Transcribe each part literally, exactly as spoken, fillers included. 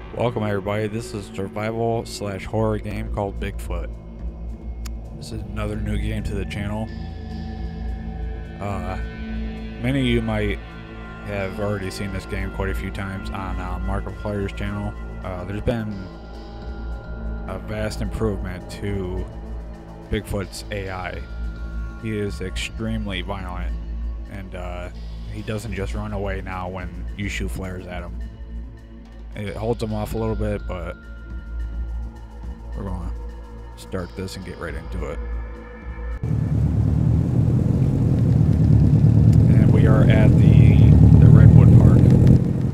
Welcome everybody, this is a survival slash horror game called Bigfoot. This is another new game to the channel. Uh, many of you might have already seen this game quite a few times on uh, Markiplier's channel. Uh, there's been a vast improvement to Bigfoot's A I. He is extremely violent, and uh, he doesn't just run away now when you shoot flares at him. It holds them off a little bit, but we're going to start this and get right into it. And we are at the, the Redwood Park.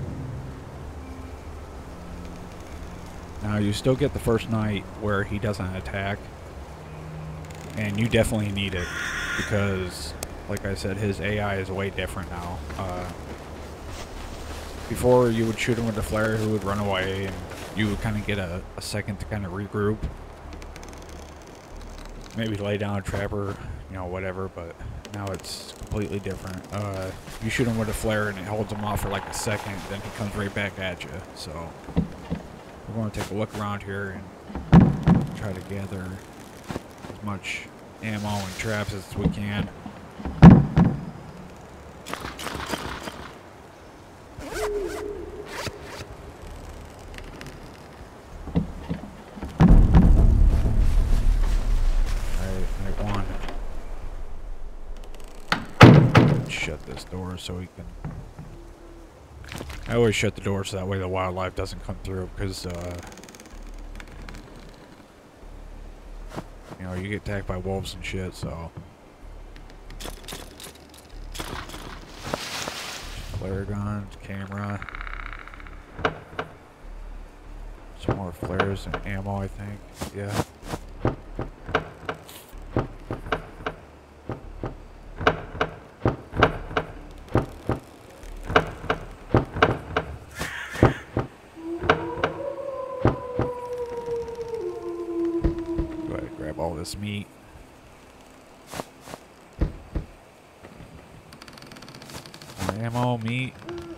Now you still get the first night where he doesn't attack, and you definitely need it because, like I said, his A I is way different now. Uh, Before, you would shoot him with a flare, he would run away, and you would kind of get a, a second to kind of regroup. Maybe lay down a trapper, you know, whatever, but now it's completely different. Uh, you shoot him with a flare and it holds him off for like a second, then he comes right back at you. So, we're going to take a look around here and try to gather as much ammo and traps as we can. Shut this door so we can... I always shut the door so that way the wildlife doesn't come through, because uh, you know, you get attacked by wolves and shit, so flare gun, camera, some more flares and ammo, I think. Yeah. All this meat. More ammo, meat.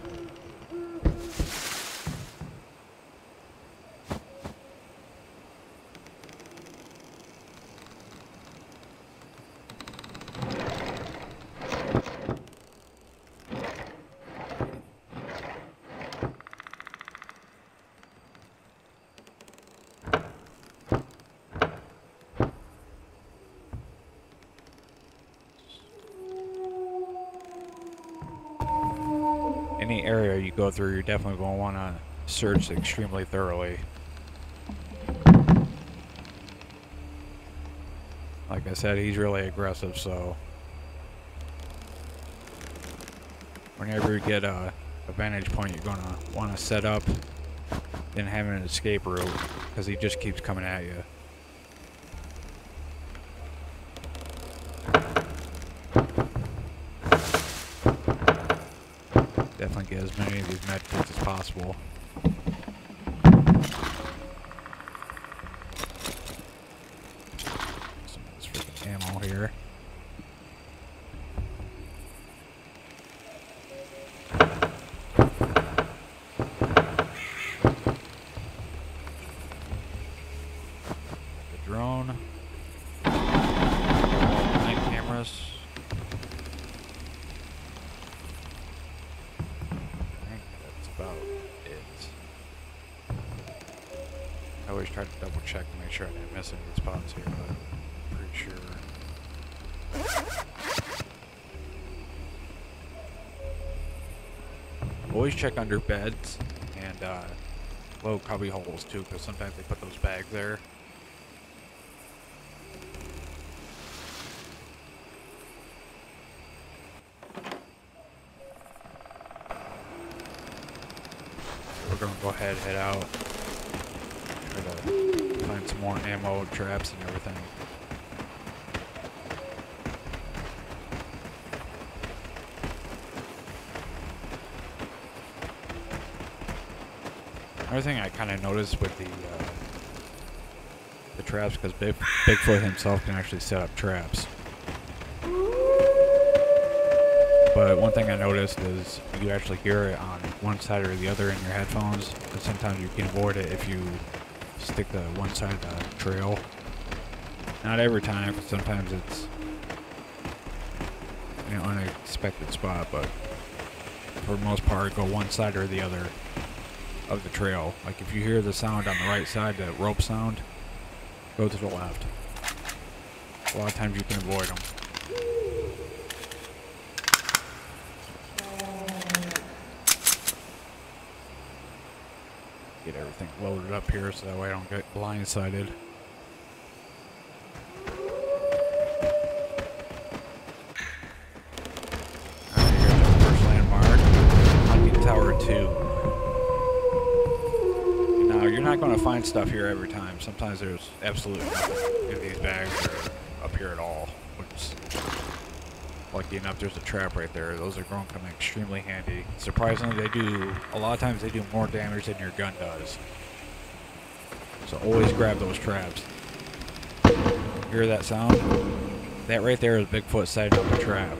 Any area you go through, you're definitely going to want to search extremely thoroughly. Like I said, he's really aggressive, so whenever you get a, a vantage point, you're going to want to set up and have an escape route, because he just keeps coming at you. Definitely get as many of these medkits as possible. Some of this freaking ammo here. The drone. Night cameras. About it. I always try to double check to make sure I didn't miss any spots here, but I'm pretty sure. Always check under beds and uh, low cubby holes too, because sometimes they put those bags there. We're gonna go ahead, head out, try to find some more ammo, traps, and everything. Another thing I kind of noticed with the uh, the traps, because Big, Bigfoot himself can actually set up traps. But one thing I noticed is you actually hear it on one side or the other in your headphones, but sometimes you can avoid it if you stick to one side of the trail. Not every time, because sometimes it's an unexpected spot, but for the most part, go one side or the other of the trail. Like if you hear the sound on the right side, the rope sound, go to the left. A lot of times you can avoid them. Get everything loaded up here so that way I don't get blindsided. Alright, here's our first landmark. Hunting Tower two. Now, you're not going to find stuff here every time. Sometimes there's absolutely nothing in these bags or up here at all. Which, lucky enough, there's a trap right there. Those are going to come extremely handy. Surprisingly, they do, a lot of times they do more damage than your gun does. So always grab those traps. Hear that sound? That right there is Bigfoot setting up a trap.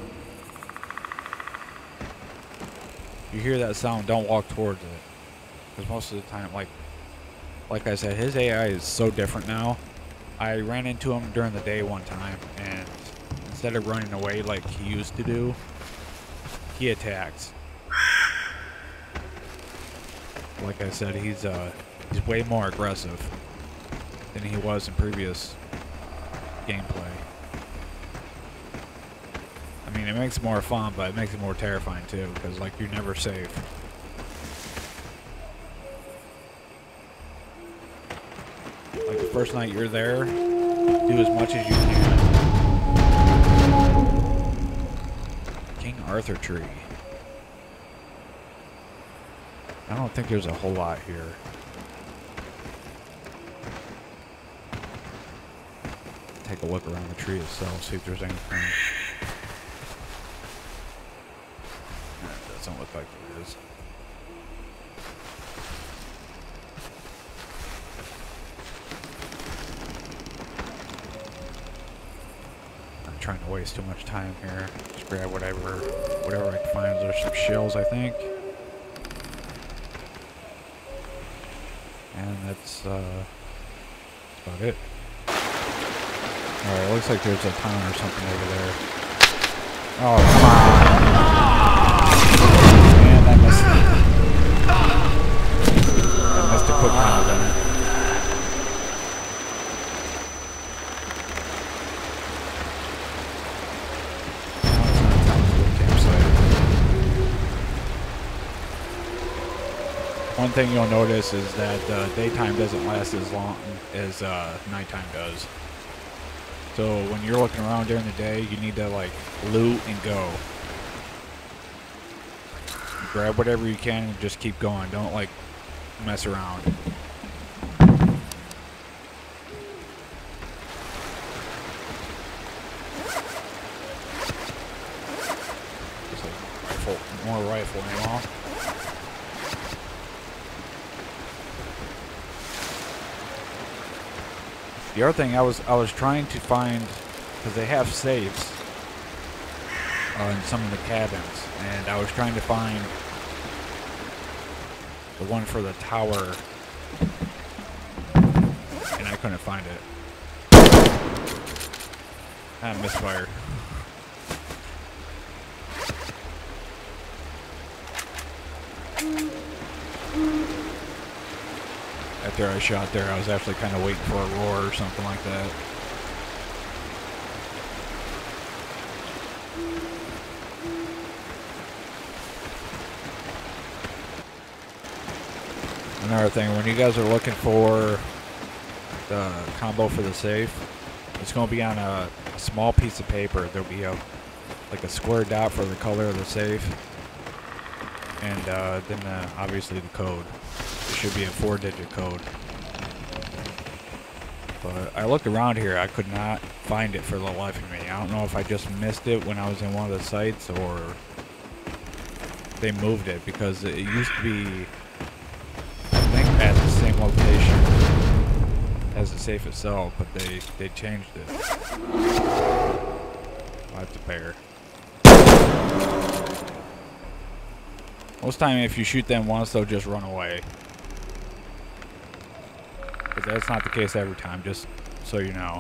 If you hear that sound, don't walk towards it. Because most of the time, like, like I said, his A I is so different now. I ran into him during the day one time, and instead of running away like he used to do, he attacks. Like I said, he's uh, he's way more aggressive than he was in previous gameplay. I mean, it makes it more fun, but it makes it more terrifying too, because like you're never safe. Like the first night you're there, do as much as you can. King Arthur tree. I don't think there's a whole lot here. Take a look around the tree itself, see if there's anything. That doesn't look like there is. Trying to waste too much time here. Just grab whatever whatever I can find. There's some shells, I think. And that's uh that's about it. Alright, it looks like there's a town or something over there. Oh, come on. Man, that missed that missed a quick time then. One thing you'll notice is that uh, daytime doesn't last as long as uh, nighttime does. So when you're looking around during the day, you need to like loot and go. Grab whatever you can and just keep going. Don't like mess around. Just like rifle, more rifle ammo. The other thing I was I was trying to find, because they have safes uh, in some of the cabins, and I was trying to find the one for the tower, and I couldn't find it. I misfired. After I shot there, I was actually kind of waiting for a roar or something like that. Another thing, when you guys are looking for the combo for the safe, it's going to be on a, a small piece of paper. There'll be a like a square dot for the color of the safe, and uh, then uh, obviously the code. It should be a four-digit code. But I looked around here, I could not find it for the life of me. I don't know if I just missed it when I was in one of the sites, or they moved it, because it used to be, I think, at the same location as the safe itself, but they, they changed it. I'll have to bear. Most time, if you shoot them once, they'll just run away. But that's not the case every time, just so you know.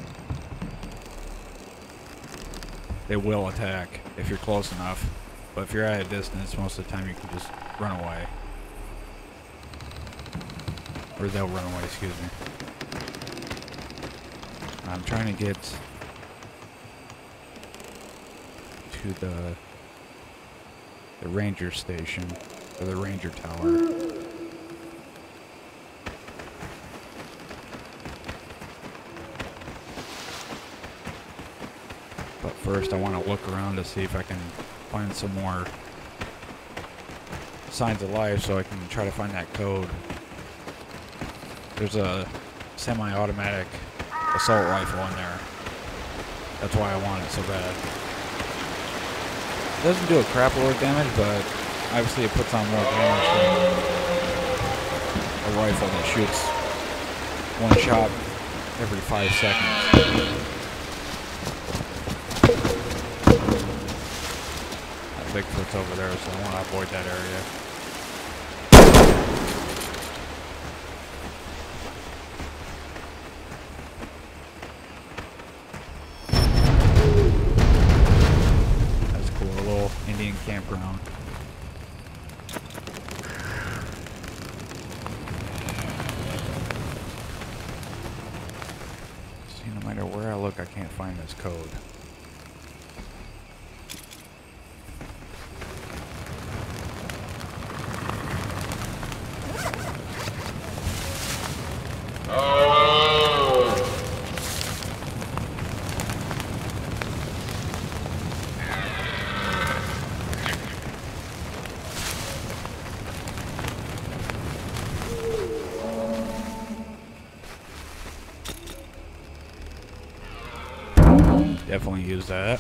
They will attack if you're close enough. But if you're at a distance, most of the time you can just run away. Or they'll run away, excuse me. I'm trying to get to the the ranger station, or the ranger tower. But first I want to look around to see if I can find some more signs of life so I can try to find that code. There's a semi-automatic assault rifle in there. That's why I want it so bad. It doesn't do a crap load of damage, but obviously it puts on more damage than a rifle that shoots one shot every five seconds. That Bigfoot's over there, so I want to avoid that area. Indian campground. See, no matter where I look, I can't find this code. Definitely use that.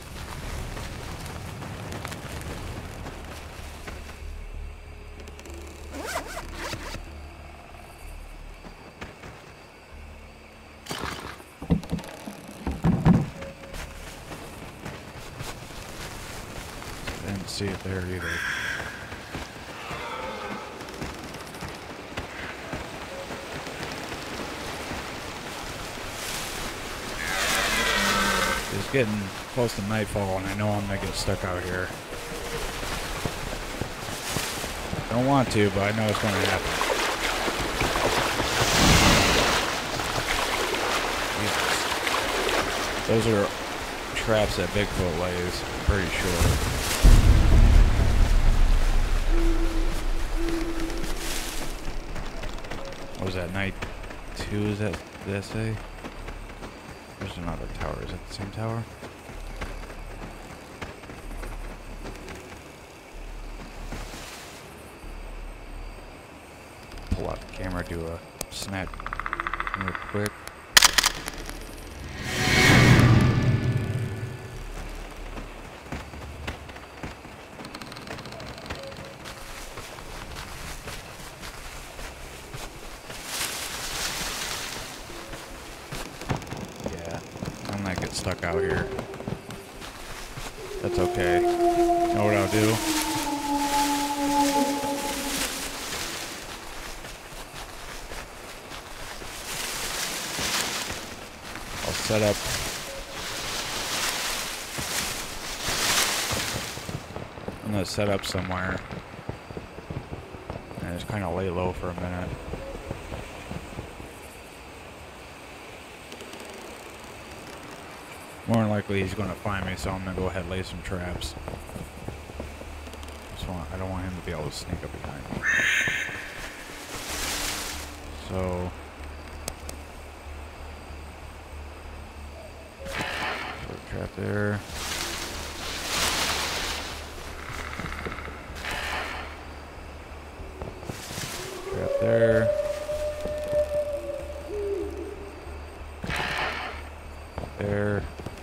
Didn't see it there either. It's getting close to nightfall, and I know I'm gonna get stuck out here. Don't want to, but I know it's gonna happen. Jesus. Those are traps that Bigfoot lays, I'm pretty sure. What was that, night two, is that, did that say? There's another tower. Is that the same tower? Pull out the camera, do a snap real quick. Stuck out here. That's okay. You know what I'll do? I'll set up I'm gonna set up somewhere and just kind of lay low for a minute. More than likely he's going to find me, so I'm going to go ahead and lay some traps. Just want, I don't want him to be able to sneak up behind me. So... put a trap there. Trap there. There.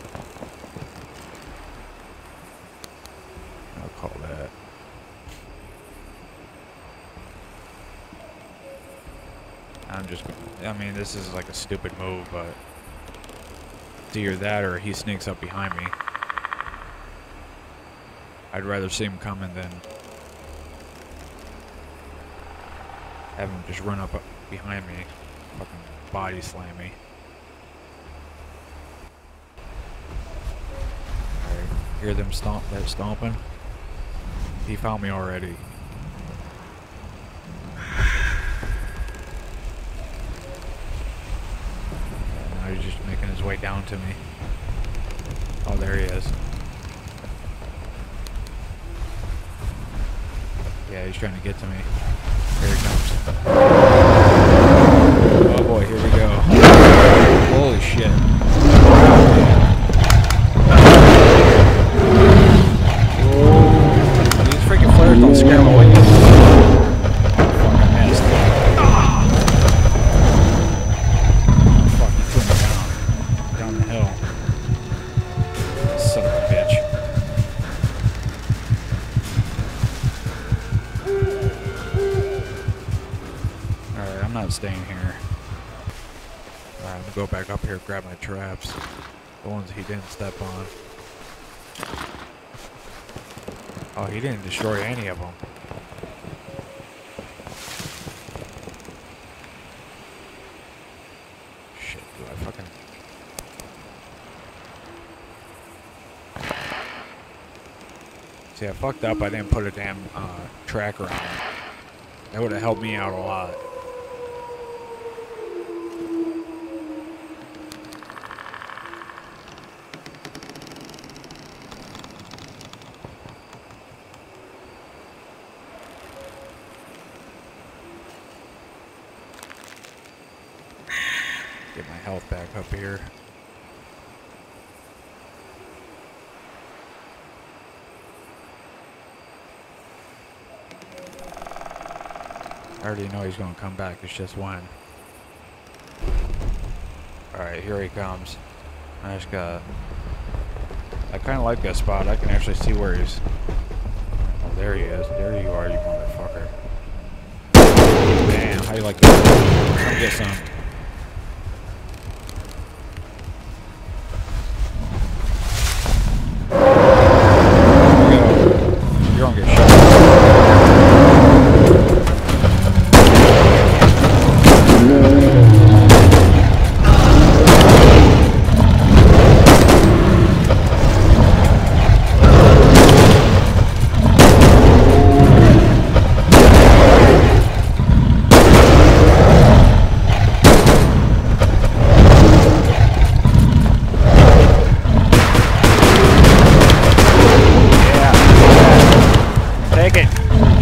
I'm just, I mean, this is like a stupid move, but it's either that or he sneaks up behind me. I'd rather see him coming than Have him just run up behind me, fucking body slam me. Alright, hear them stomp, that stomping? He found me already. Now he's just making his way down to me. Oh, there he is. Yeah, he's trying to get to me. Here he comes. Oh boy, here we go. Holy shit. Whoa. These freaking flares don't scare me away. Fuck, I missed. Fuck, he threw me down. Down the hill. Son of a bitch. Alright, I'm not staying here. Alright, I'm gonna go back up here and grab my traps. The ones he didn't step on. Oh, he didn't destroy any of them. Shit, do I fucking... See, I fucked up. I didn't put a damn uh, tracker on it. That would have helped me out a lot. Get my health back up here. I already know he's going to come back. It's just when. Alright, here he comes. I just got... I kind of like that spot. I can actually see where he's... Oh, there he is. There you are, you motherfucker. Damn, how you like that? Come get some. You're gonna get shot. Take it.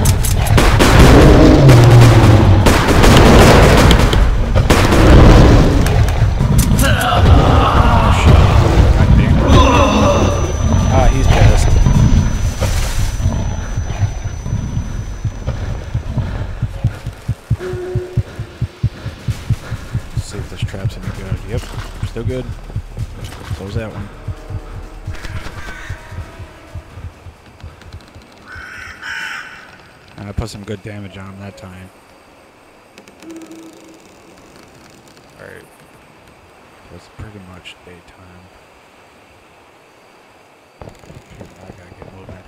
Ah, he's pissed. Let's see if this trap's any good. Yep, still good. Close that one. I put some good damage on him that time. Alright. So it's pretty much daytime. Shoot, I gotta get moving.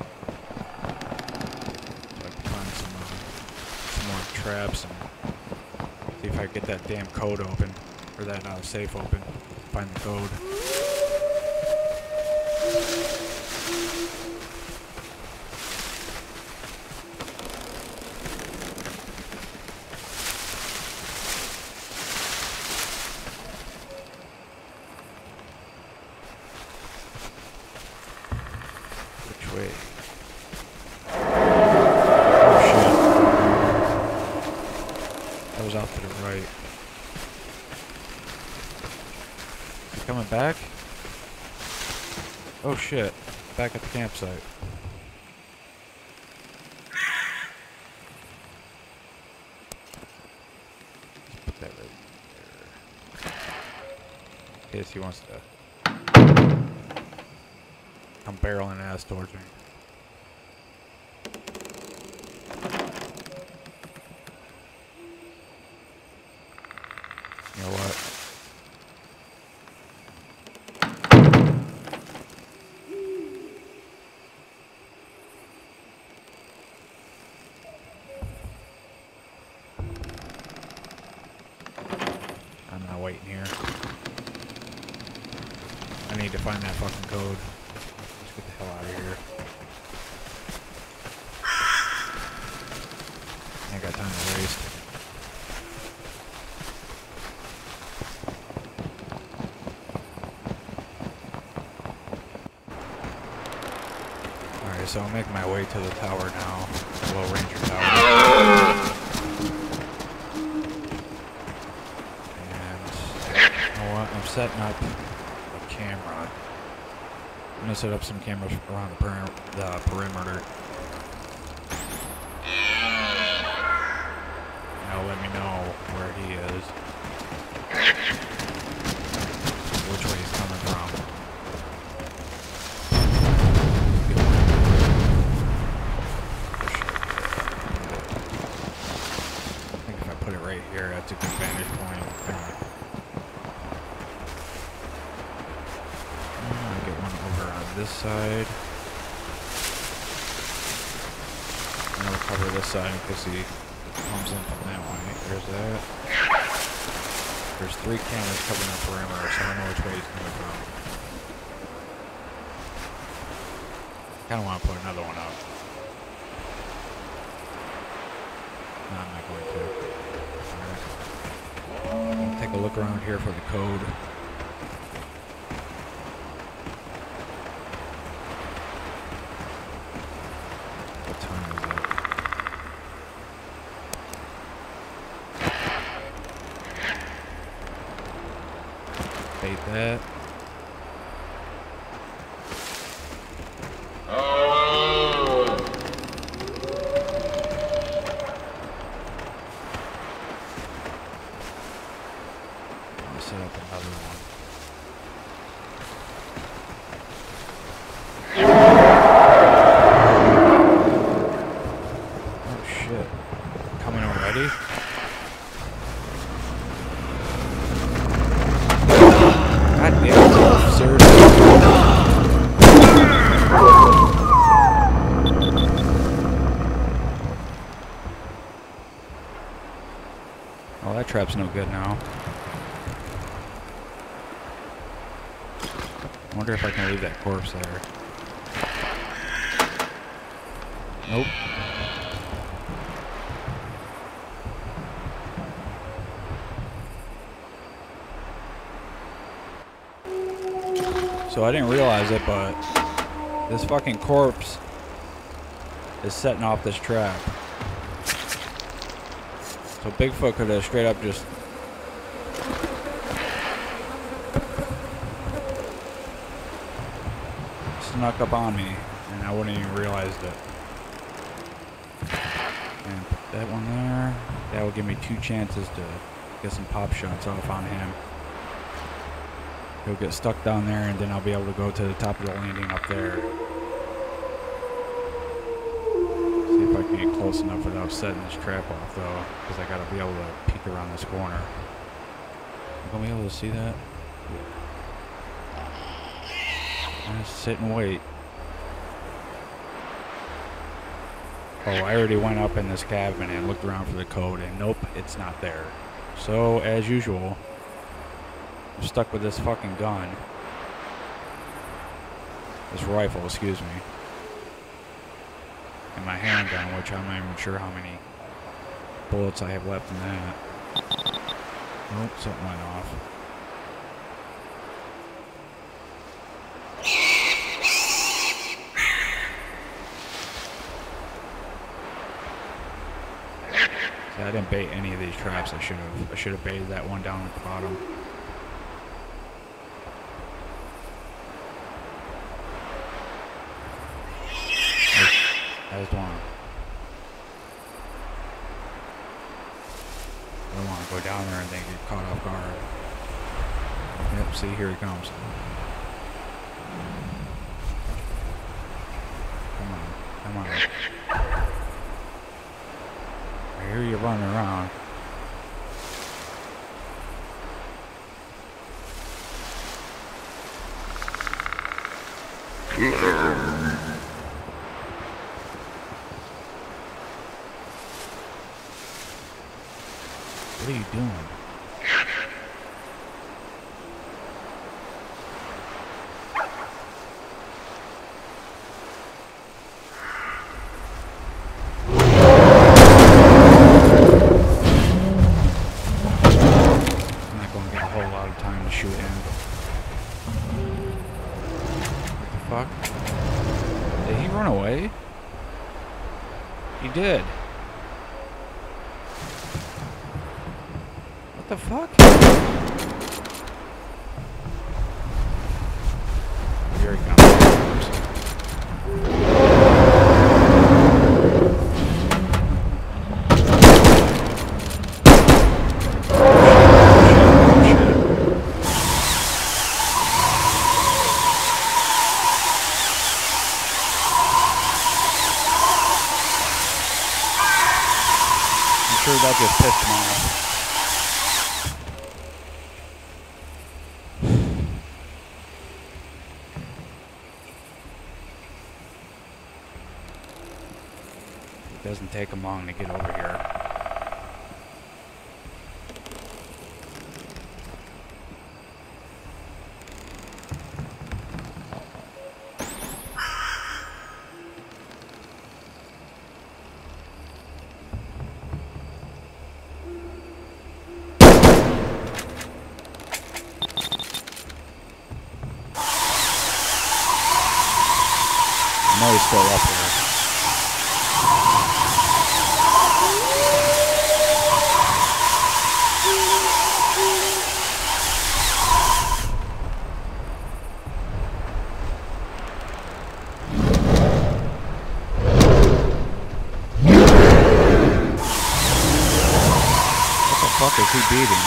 So I can find some, uh, some more traps and see if I can get that damn code open. Or that uh, safe open. Find the code. Wait. Oh shit. That was off to the right. Is he coming back? Oh shit. Back at the campsite. Let's put that right there. In case he wants to come barreling ass towards me. You know what? of waiting here. I need to find that fucking code. Let's get the hell out of here. I ain't got time to waste. Alright, so I'll make my way to the tower now. The low ranger tower. And you know what? I'm setting up a camera. I'm gonna set up some cameras around the, peri the perimeter. Now let me know where he is. Which way he's coming from. I think if I put it right here, that's a good vantage point. I'll get one over on this side. And I'll cover this side because he comes in from that way. There's that. There's three cameras covering the perimeter, so I know which way he's coming from. Kinda wanna put another one up. No, I'm not going to. Alright. I'm gonna take a look around here for the code. What time is it? Bait that. I'll set up another one. Oh shit. Coming already? God damn it, seriously. Oh, that trap's no good now. I wonder if I can leave that corpse there. Nope. So I didn't realize it, but this fucking corpse is setting off this trap. So Bigfoot could have straight up just snuck up on me, and I wouldn't even realized it. And put that one there. That will give me two chances to get some pop shots off on him. He'll get stuck down there, and then I'll be able to go to the top of the landing up there. See if I can get close enough without setting this trap off, though, because I gotta be able to peek around this corner. I'm gonna be able to see that. Just sit and wait. Oh, I already went up in this cabin and looked around for the code, and nope, it's not there. So, as usual, I'm stuck with this fucking gun. This rifle, excuse me. And my handgun, which I'm not even sure how many bullets I have left in that. Nope, something went off. See, I didn't bait any of these traps. I should have. I should have baited that one down at the bottom. I just want to. I don't want to go down there and then get caught off guard. Yep, see, here he comes. Come on, come on. I hear you running around. What are you doing? What the fuck? Here he comes. I'm sure that just pissed him off. It doesn't take him long to get over here. I know he's still up here. What the fuck is he beating?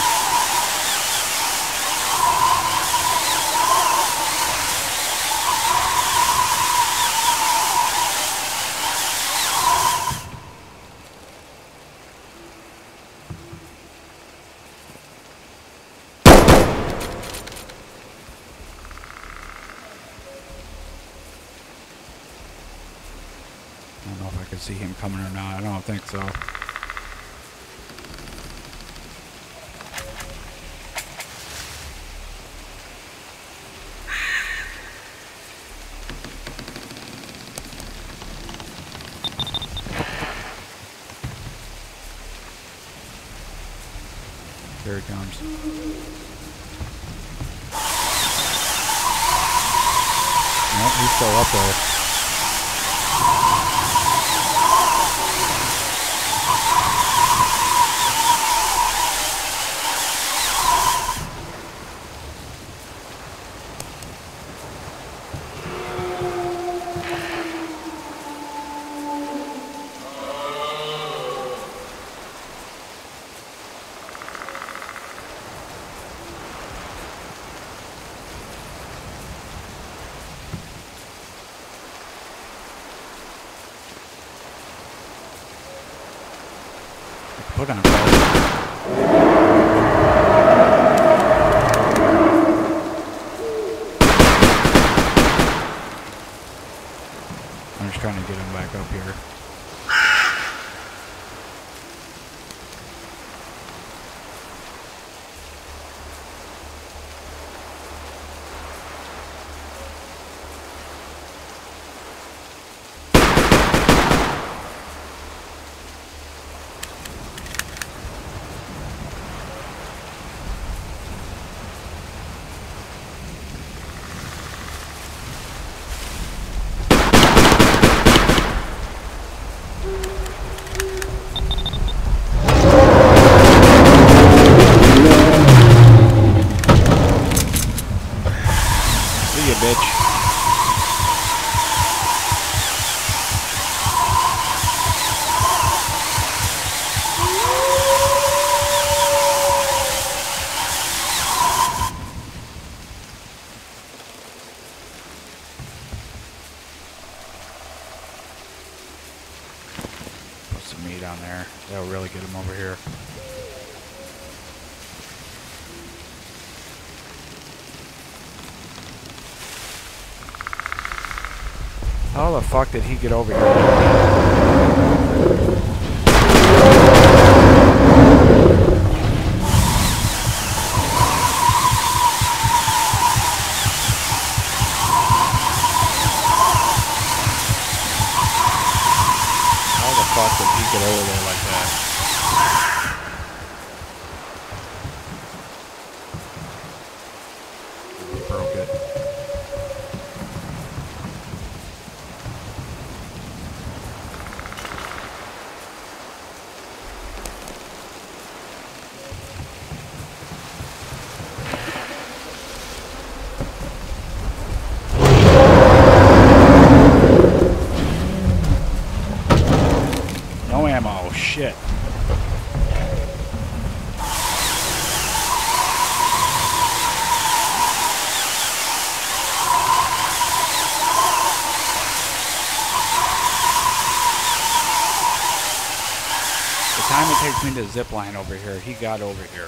I don't know if I can see him coming or not. I don't think so. Here he comes. Nope, he's still up there. Put on bro. I'm just trying to get him back up here. Bitch. Put some meat on there. That'll really get him over here. How the fuck did he get over here? How the fuck did he get over there like that? He broke it. between the zip line over here. He got over here.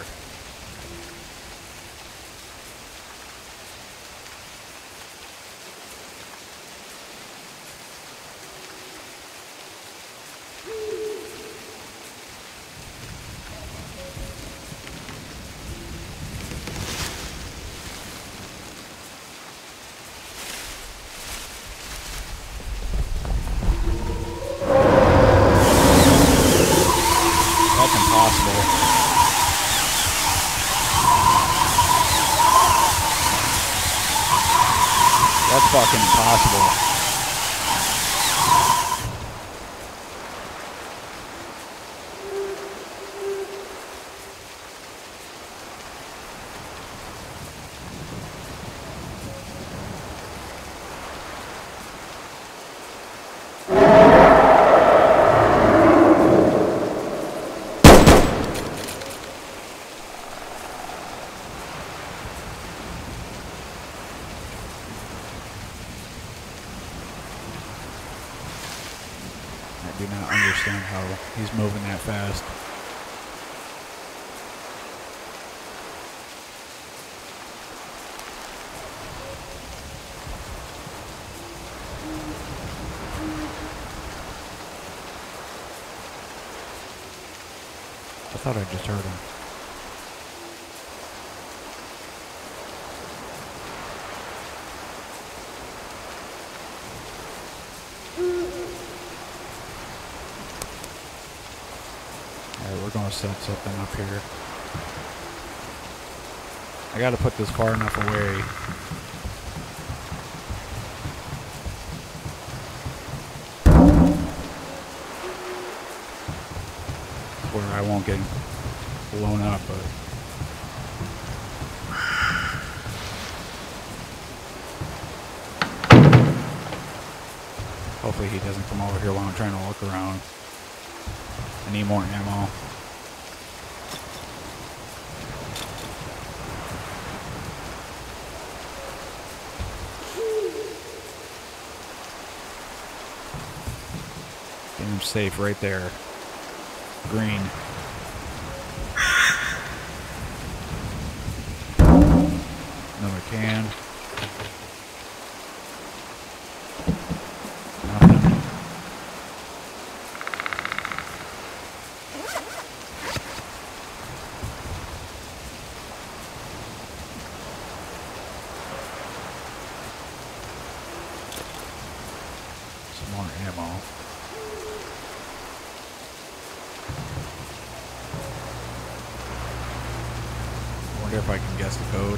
That's fucking impossible. I do not understand how he's moving that fast. I thought I just heard him. Alright, we're gonna set something up here. I gotta put this far enough away where I won't get blown up, but hopefully he doesn't come over here while I'm trying to look around. I need more ammo. Getting him safe right there. Green. Another can. Nothing. Some more ammo. Wonder if I can guess the code.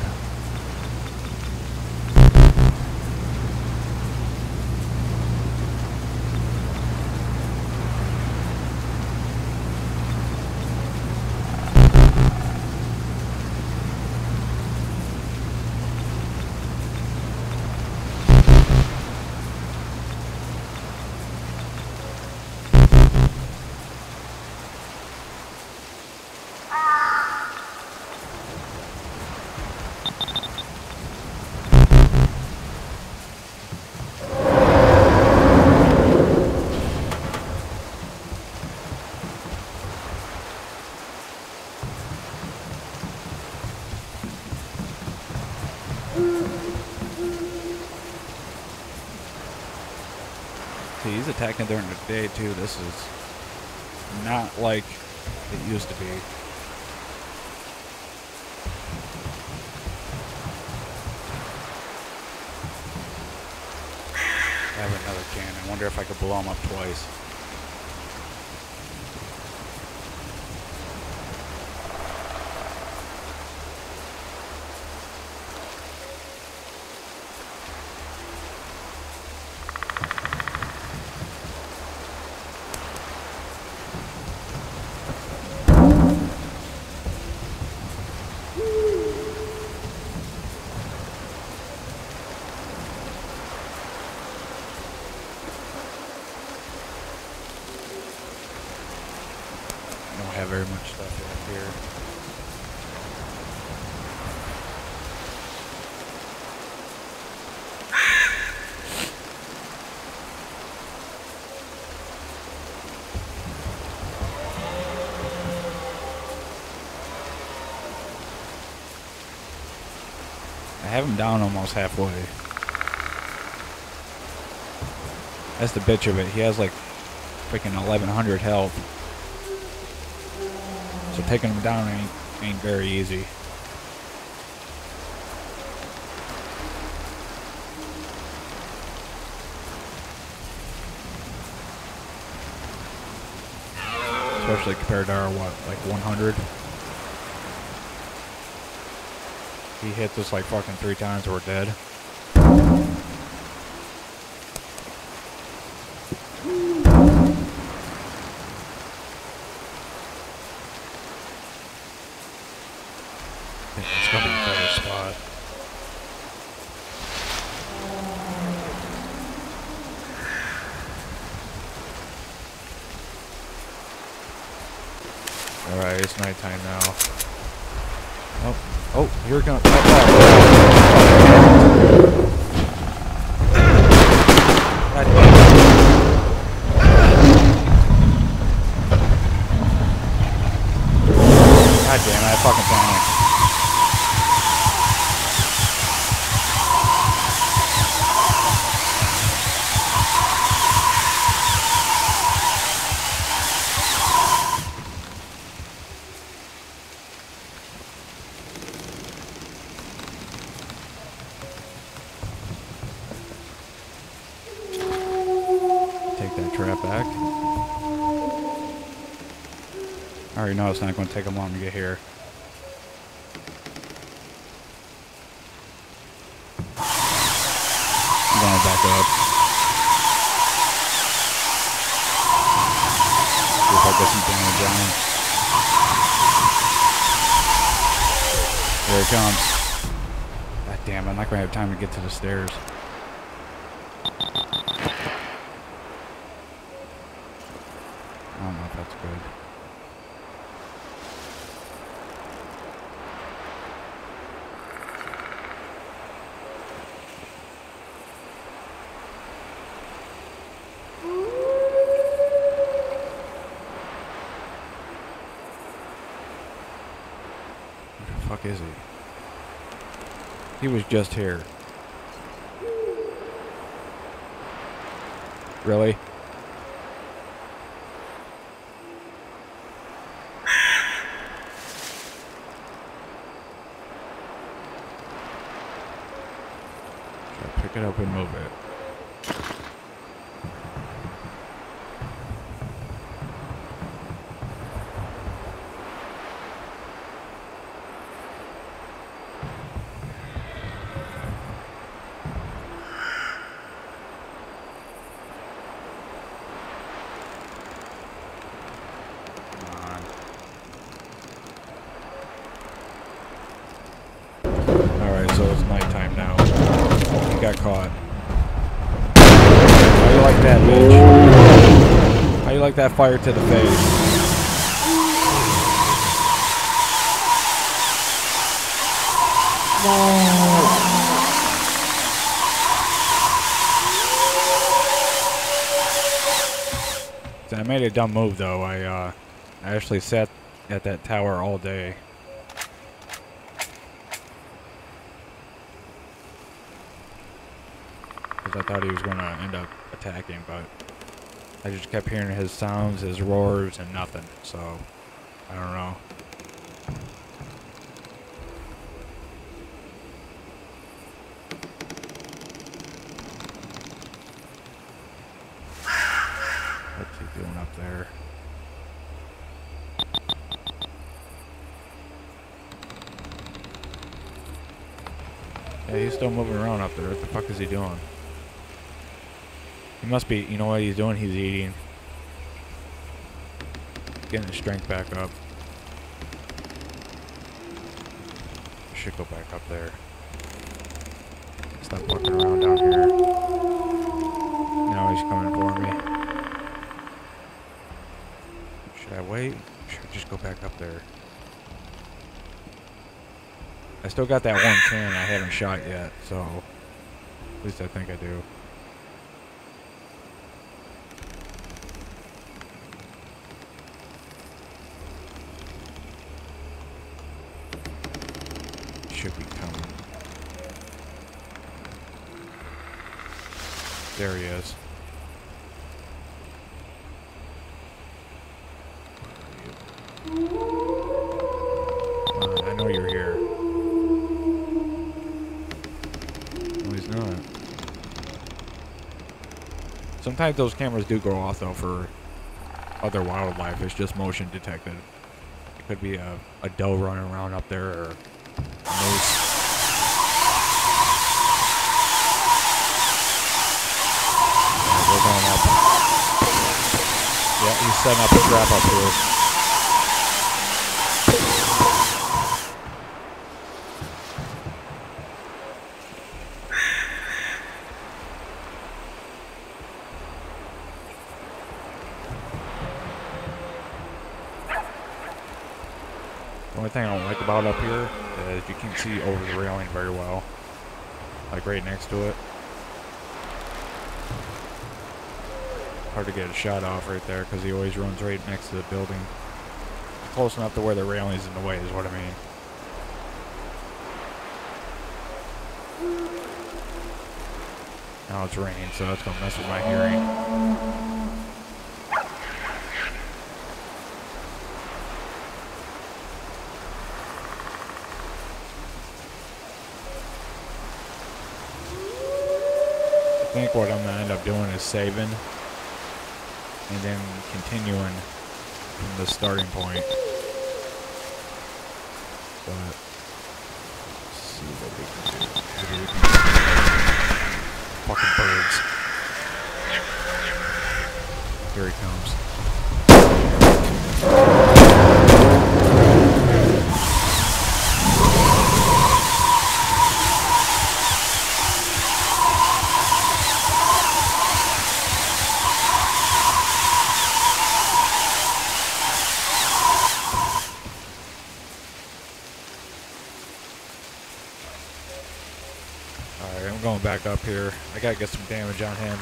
See, he's attacking during the day too. This is not like it used to be. I have another can. I wonder if I could blow him up twice. I have him down almost halfway. That's the bitch of it. He has like freaking eleven hundred health. So taking him down ain't, ain't very easy. Especially compared to our, what, like one hundred? He hits us like fucking three times, we're dead. I think it's gonna be a better spot. Alright, it's nighttime now. Oh, oh, here it comes. Oh, God damn it. God damn it, I fucking panicked. Trap back. I already know it's not going to take them long to get here. I'm going to back up. See if I get some damage on him. There it comes. God damn, I'm not going to have time to get to the stairs. I don't know if that's good. Where the fuck is he? He was just here. Really? Pick it up and move it. Come on. Alright, so it's nighttime now. He got caught. How you like that, bitch? How you like that fire to the face? So I made a dumb move though. I uh, I actually sat at that tower all day. I thought he was going to end up attacking, but I just kept hearing his sounds, his roars, and nothing. So, I don't know. What's he doing up there? Yeah, he's still moving around up there. What the fuck is he doing? He must be, you know what he's doing? He's eating. Getting his strength back up. Should go back up there. Stop walking around down here. Now he's coming for me. Should I wait? Should I just go back up there? I still got that one can I haven't shot yet, so at least I think I do. Should be coming. There he is. Come on, I know you're here. No, he's not. Sometimes those cameras do go off though for other wildlife. It's just motion detected. It could be a, a doe running around up there or a moose. We're going up. Yeah, he's setting up a trap up here. The only thing I don't like about up here is you can't see over the railing very well. Like right next to it. Hard to get a shot off right there because he always runs right next to the building. Close enough to where the railing's in the way is what I mean. Now it's raining, so that's going to mess with my hearing. I think what I'm going to end up doing is saving and then continuing from the starting point. But let's see what we can do. Maybe we can fucking birds. Here he comes. Alright, I'm going back up here. I gotta get some damage on him.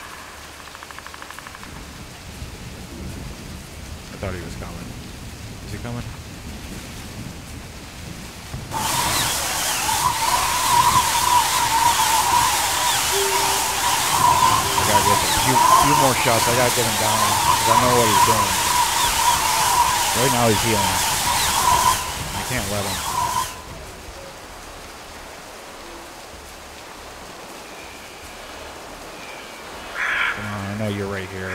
I thought he was coming. Is he coming? I gotta get a few, few more shots. I gotta get him down because I know what he's doing. Right now he's healing. I can't let him. I know you're right here.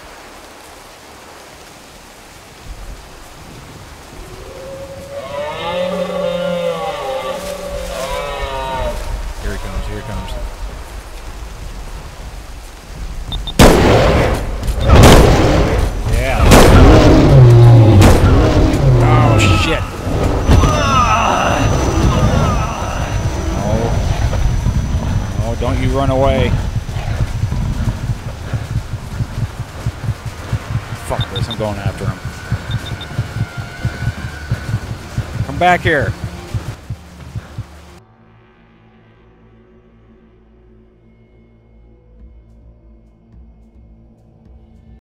Here he comes, here he comes. Yeah. Oh, shit. No. No, don't you run away. Fuck this, I'm going after him. Come back here.